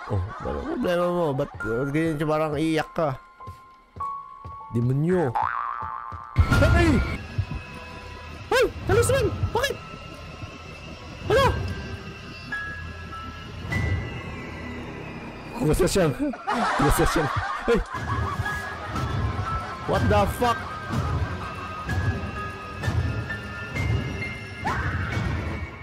Oh, ano problema mo? Ba't ganyan siya parang iiyak ka? Demonyo. Hey! Hey! Talisman! Bakit? Ano? Kusa siyang. Hey! What the fuck?